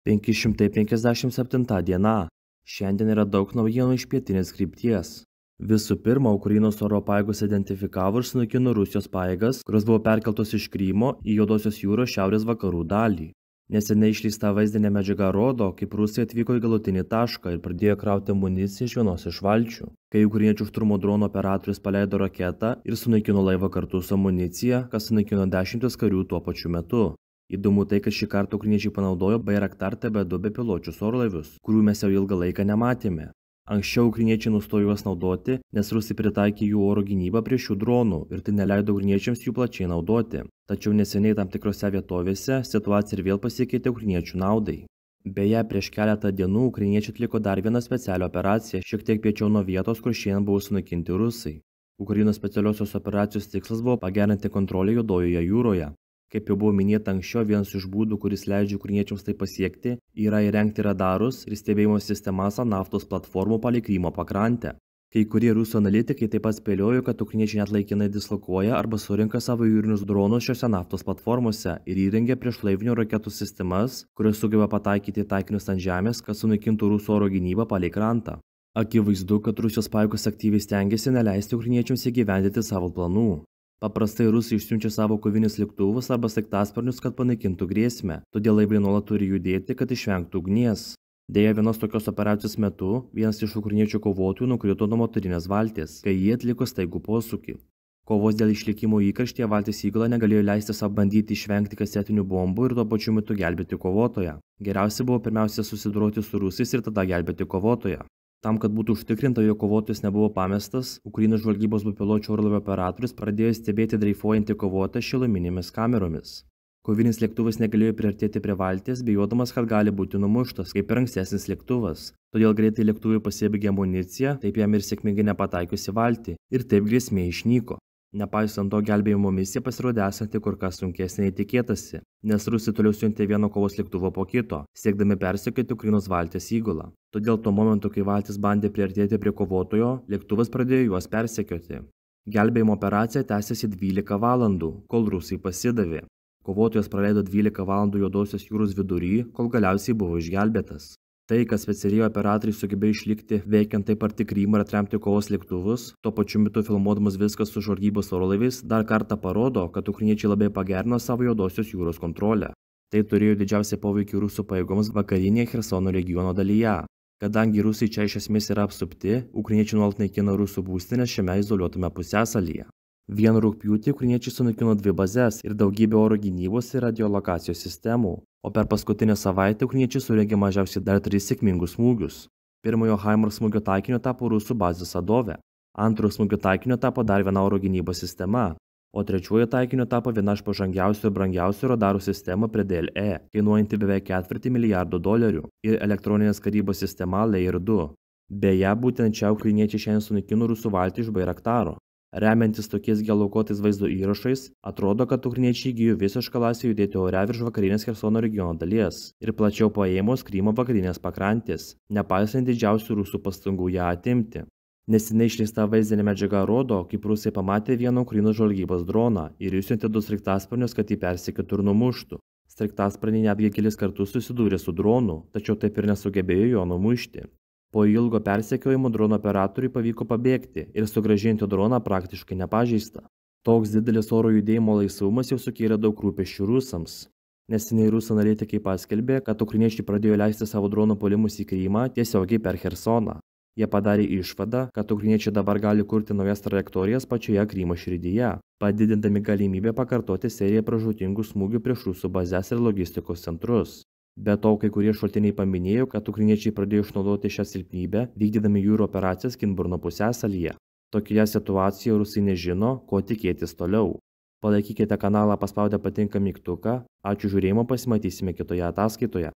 557 diena. Šiandien yra daug naujienų iš pietinės krypties. Visų pirma, Ukrainos oro pajėgos identifikavo ir sunaikino Rusijos pajėgas, kurios buvo perkeltos iš Krymo į Juodosios jūros šiaurės vakarų dalį. Neseniai išleista vaizdinė medžiaga rodo, kaip rusai atvyko į galutinį tašką ir pradėjo krauti amuniciją iš vienos iš valčių. Kai ukrainiečių šturmo drono operatorius paleido raketą ir sunaikino laivą kartu su amunicija, kas sunaikino 10 karių tuo pačiu metu. Įdomu tai, kad šį kartą ukrainiečiai panaudojo Bayraktar TB2 bepiločius orlaivius, kurių mes jau ilgą laiką nematėme. Anksčiau ukrainiečiai nustojo juos naudoti, nes rusai pritaikė jų oro gynybą prie šių dronų ir tai neleido ukrainiečiams jų plačiai naudoti. Tačiau neseniai tam tikrose vietovėse situacija ir vėl pasikeitė ukrainiečių naudai. Beje, prieš keletą dienų ukrainiečiai atliko dar vieną specialią operaciją, šiek tiek piečiau nuo vietos, kur šiandien buvo sunaikinti rusai. Ukrainos specialiosios operacijos tikslas buvo pagerinti kontrolę Juodojoje jūroje. Kaip jau buvo minėta anksčiau, vienas iš būdų, kuris leidžia ukrainiečiams tai pasiekti, yra įrengti radarus ir stebėjimo sistemas ant naftos platformų palei Krymo pakrantę. Kai kurie rusų analitikai taip pat spėliojo, kad ukrainiečiai net laikinai dislokuoja arba surinka savo jūrinius dronus šiose naftos platformose ir įrengia priešlaivinių raketų sistemas, kurios sugeba pataikyti taikinius ant žemės, kad sunaikintų rusų oro gynybą palei krantą. Akivaizdu, kad Rusijos pajėgos aktyviai stengiasi neleisti ukrainiečiams įgyvendinti savo planų. Paprastai rusai išsiunčia savo kovinius lėktuvus arba sraigtasparnius, kad panaikintų grėsmę, todėl laivai nuolat turi judėti, kad išvengtų ugnies. Deja, vienos tokios operacijos metu vienas iš ukrainiečių kovotojų nukrito nuo motorinės valties, kai jie atliko staigų posūkį. Kovos dėl išlikimo įkarštyje valties įgula negalėjo leisti savo bandyti išvengti kasetinių bombų ir tuo pačiu metu gelbėti kovotoją. Geriausia buvo pirmiausia susidoroti su rusais ir tada gelbėti kovotoją. Tam, kad būtų užtikrinta, jog kovotojas nebuvo pamestas, Ukrainos žvalgybos bepiločio orlaivio operatorius pradėjo stebėti dreifuojantį kovotoją šiluminėmis kameromis. Kovinis lėktuvas negalėjo priartėti prie valties, bijodamas, kad gali būti numuštas, kaip ir ankstesnis lėktuvas. Todėl greitai lėktuvui pasibaigė amunicija, taip jam ir sėkmingai nepataikiusi valtį, ir taip grėsmė išnyko. Nepaisant to, gelbėjimo misija pasirodė esanti kur kas sunkesnė nei tikėtasi, nes rusai toliau siuntė vieno kovos lėktuvo po kito, siekdami persekioti Ukrainos valties įgulą. Todėl tuo momentu, kai valtis bandė priartėti prie kovotojo, lėktuvas pradėjo juos persekioti. Gelbėjimo operacija tęsėsi 12 valandų, kol rusai pasidavė. Kovotojas praleido 12 valandų Juodosios jūros vidury, kol galiausiai buvo išgelbėtas. Tai, kad specialieji operatoriai sugebėjo išlikti veikiant taip arti Krymo ir atremti kovos lėktuvus, tuo pačiu metu filmuodamas viskas su žvalgybos orlaiviais, dar kartą parodo, kad ukrainiečiai labai pagerino savo Juodosios jūros kontrolę. Tai turėjo didžiausią poveikį rusų pajėgoms vakarinėje Chersono regiono dalyje. Kadangi rusai čia iš esmės yra apsupti, ukrainiečiai nuolat naikina rusų būstinės šiame izoliuotame pusiasalyje. Vien rugpjūtį ukrainiečiai sunaikino 2 bazes ir daugybę oro gynybos ir radiolokacijos sistemų, o per paskutinę savaitę ukrainiečiai surengė mažiausiai dar 3 sėkmingus smūgius. Pirmojo HIMARS smūgio taikiniu tapo rusų bazė Sadove, antrojo smūgio taikiniu tapo dar viena oro gynybos sistema, o trečiojo taikiniu tapo viena iš pažangiausių ir brangiausių radarų sistemų prie DLE, kainuojanti beveik $250 milijardo, ir elektroninės karybos sistema Layer 2. Beje, būtent čia ukrainiečiai šiandien sunaikino rusų valtį iš Bayraktaro. Remiantis tokiais geolokuotais vaizdo įrašais, atrodo, kad ukrainiečiai įgijo visišką laisvę judėti ore virš vakarinės Chersono regiono dalies ir plačiau paėmus Krymo vakarinės pakrantės, nepaisant didžiausių rusų pastangų ją atimti. Neseniai išleista vaizdinė medžiaga rodo, kaip rusai pamatė vieną Ukrainos žvalgybos droną ir išsiuntė 2 sraigtasparnius, kad jį persekiotų ir numuštų. Sraigtasparniai netgi kelis kartus susidūrė su dronu, tačiau taip ir nesugebėjo jo numušti. Po ilgo persekiojimo drono operatoriui pavyko pabėgti ir sugrąžinti droną praktiškai nepažeistą. Toks didelis oro judėjimo laisvumas jau sukėlė daug rūpesčių rusams. Neseniai rusų analitikai paskelbė, kad ukrainiečiai pradėjo leisti savo dronų puolimus į Krymą tiesiogiai per Chersoną. Jie padarė išvadą, kad ukrainiečiai dabar gali kurti naujas trajektorijas pačioje Krymo širdyje, padidindami galimybę pakartoti seriją pražūtingų smūgių prieš rusų bazes ir logistikos centrus. Be to, kai kurie šaltiniai paminėjo, kad ukrainiečiai pradėjo išnaudoti šią silpnybę, vykdydami jūrų operacijas Kinburno pusiasalyje. Tokioje situacijoje rusai nežino, ko tikėtis toliau. Palaikykite kanalą paspaudę patinka mygtuką. Ačiū žiūrėjimo, pasimatysime kitoje ataskaitoje.